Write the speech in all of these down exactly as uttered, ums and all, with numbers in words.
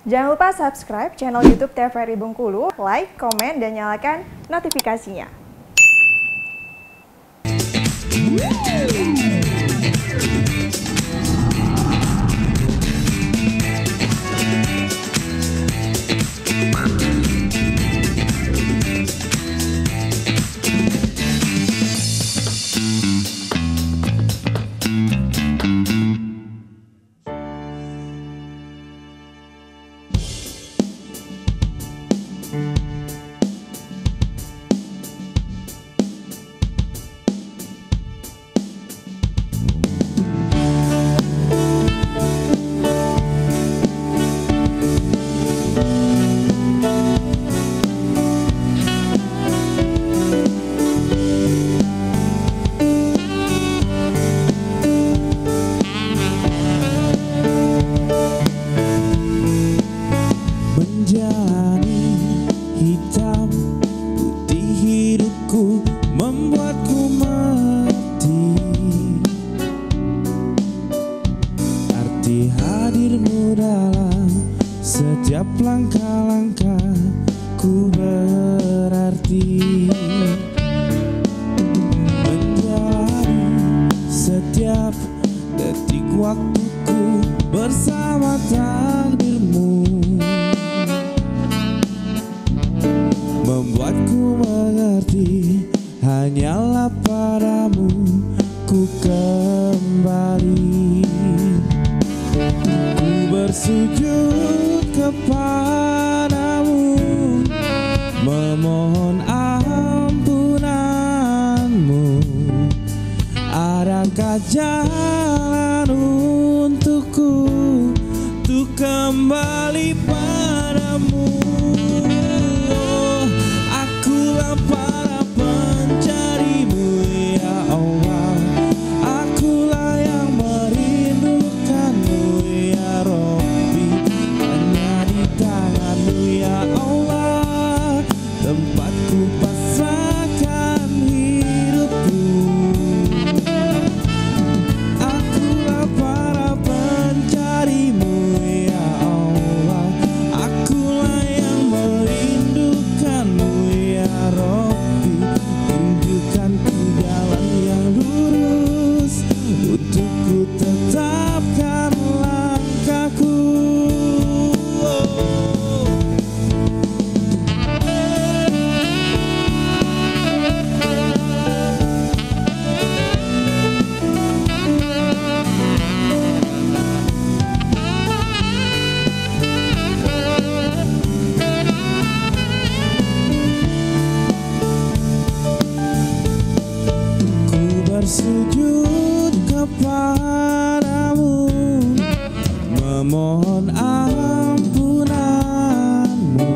Jangan lupa subscribe channel YouTube T V R I Bengkulu, like, komen, dan nyalakan notifikasinya. Hadirmu dalam setiap langkah-langkahku berarti, menjalani setiap detik waktuku bersama takdirmu, membuatku mengerti hanyalah padamu ku kembali. Ku bersujud kepadamu, memohon ampunanmu. Adakah jalan untukku untuk kembali padamu? Oh, akulah para pencarimu ya Allah, akulah yang merindukanmu ya Rabbi. Hanya di tanganmu ya Allah tempatku pasrahkan hidupku. Akulah para pencarimu ya Allah, akulah yang merindukanmu ya Rabbi. Tunjukkanku jalan yang lurus untuk ku tetapkan langkahku. Ku bersujud kepadamu, memohon ampunanmu.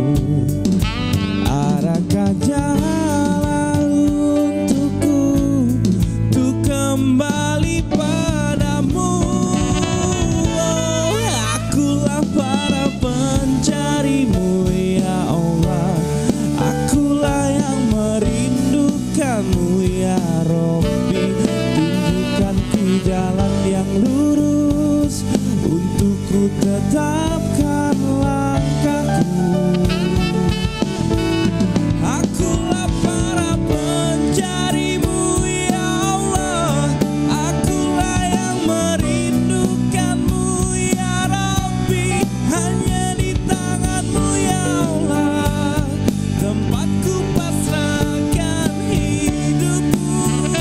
Adakah jalan untukku untuk kembali padamu? Oh, akulah para pencarimu ya Allah, akulah yang merindukanmu ya Rabbi. Tunjukkanku jalan yang lurus untuk ku tetapkan langkahku. Akulah para pencarimu ya Allah, akulah yang merindukanmu ya Rabbi. Hanya di tanganmu ya Allah tempatku pasrahkan hidupku.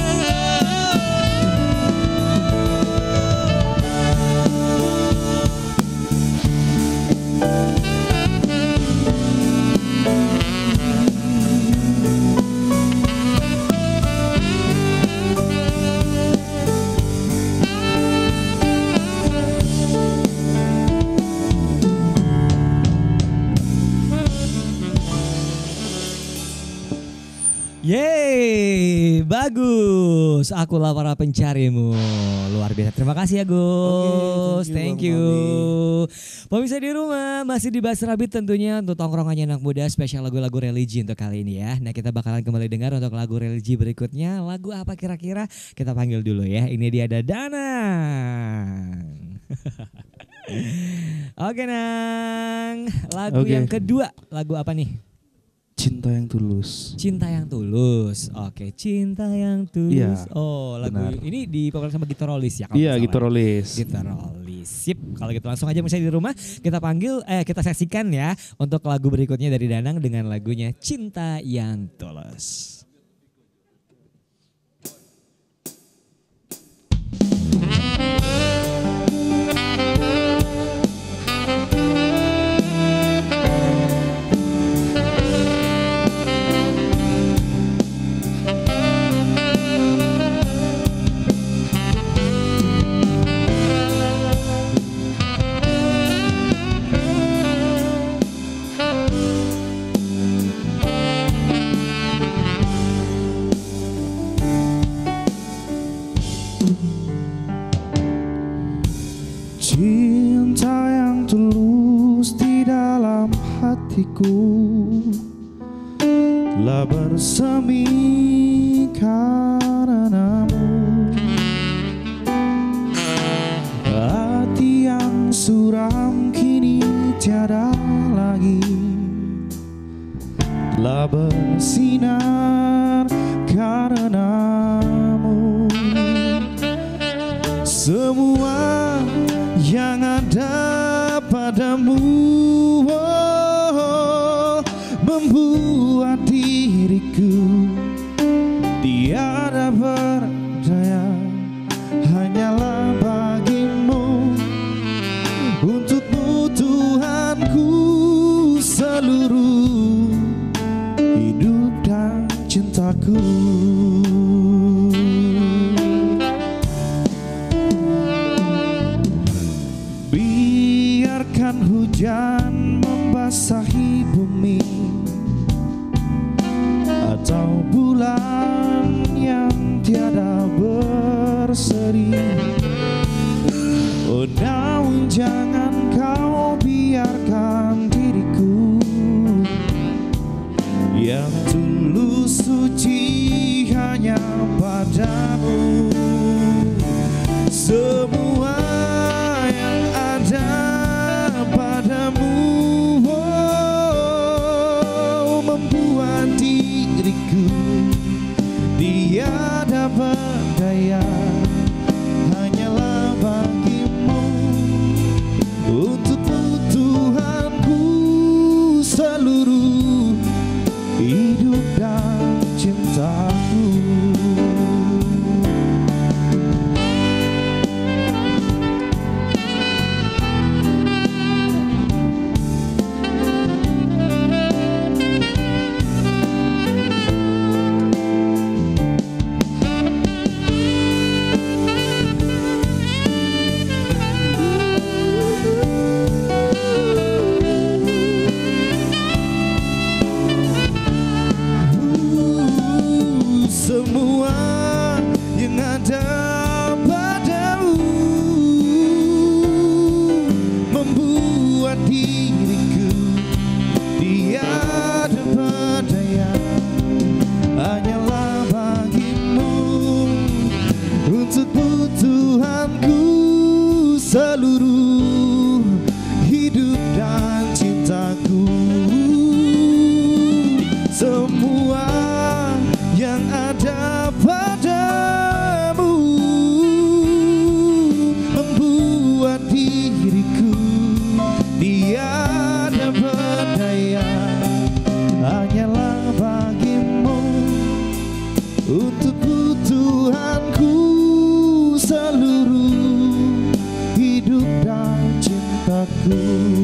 Yeay, bagus. Akulah para pencarimu. Luar biasa. Terima kasih ya Gus. Oke, thank thank you, you. Bang Pemirsa di rumah masih di Bas Rabbit tentunya untuk tongkrongannya anak muda, spesial lagu-lagu religi untuk kali ini ya. Nah, kita bakalan kembali dengar untuk lagu religi berikutnya. Lagu apa kira-kira? Kita panggil dulu ya. Ini dia ada Danang. Oke Nang, lagu Oke. yang kedua, lagu apa nih? Cinta yang tulus. Cinta yang tulus. Oke, cinta yang tulus. Iya, Oh, lagu benar. ini dibawakan sama Gitarolis ya kalau Iya, nggak salah. Gitarolis. Gitarolis. Sip. Kalau gitu langsung aja misalnya di rumah kita panggil eh kita saksikan ya untuk lagu berikutnya dari Danang dengan lagunya Cinta yang Tulus. Cinta yang tulus di dalam hatiku telah bersemi karenamu. Hati yang suram kini tiada lagi, telah bersinar karenamu. Semua yang ada padamu oh, membuat diriku tiada berdaya. Hanyalah bagimu, untukmu Tuhanku seluruh hidup dan cintaku. Biarkan hujan membasahi bumi atau bulan yang tiada berseri. Oh namun jangan kau biarkan diriku yang tulus suci hanya padamu. Semua yang ada padamu oh, membuat diriku tiada berdaya. Hanyalah bagimu, untukmu Tuhanku seluruh hidup dan cintaku. Semua yang ada padamu membuat diriku tiada berdaya. Hanyalah bagimu, untukmu Tuhanku seluruh hidup dan cintaku. Semua yang ada padamu membuat diriku tiada berdaya. Hanyalah bagimu, untukmu Tuhanku seluruh hidup dan cintaku.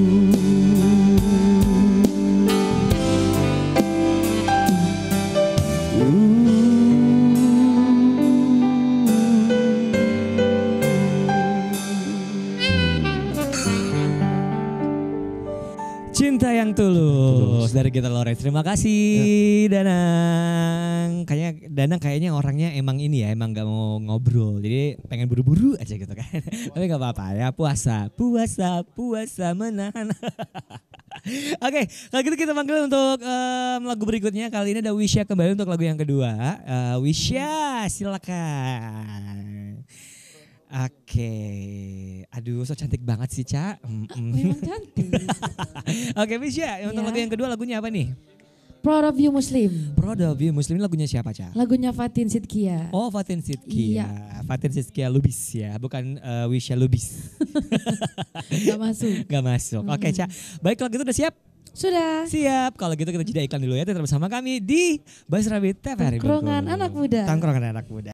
Cinta yang tulus dari Gitar Lawrence. Terima kasih Danang. Kayaknya Danang kayaknya orangnya emang ini ya, emang gak mau ngobrol. Jadi pengen buru-buru aja gitu kan. Tapi gak apa-apa ya, puasa, puasa, puasa menahan. Oke, kalau gitu kita panggil untuk um, lagu berikutnya. Kali ini ada Wisya kembali untuk lagu yang kedua. Uh, Wisya, silakan. Oke, aduh so cantik banget sih Ca. Mm-mm. Memang cantik. Oke Misha, untuk Ya. lagu yang kedua lagunya apa nih? Proud of You Muslim. Proud of You Muslim, lagunya siapa Ca? Lagunya Fatin Sidkia. Oh Fatin Sidkia, Iya. Fatin Sidkia Lubis ya, bukan uh, Wisha Lubis. Gak masuk. Gak masuk. Oke Ca, baik kalau gitu udah siap? Sudah. Siap, kalau gitu kita jeda iklan dulu ya, tetap bersama kami di Bas Rabbit T V R I Tongkrongan Bengkulu. Anak Muda. Tongkrongan anak muda.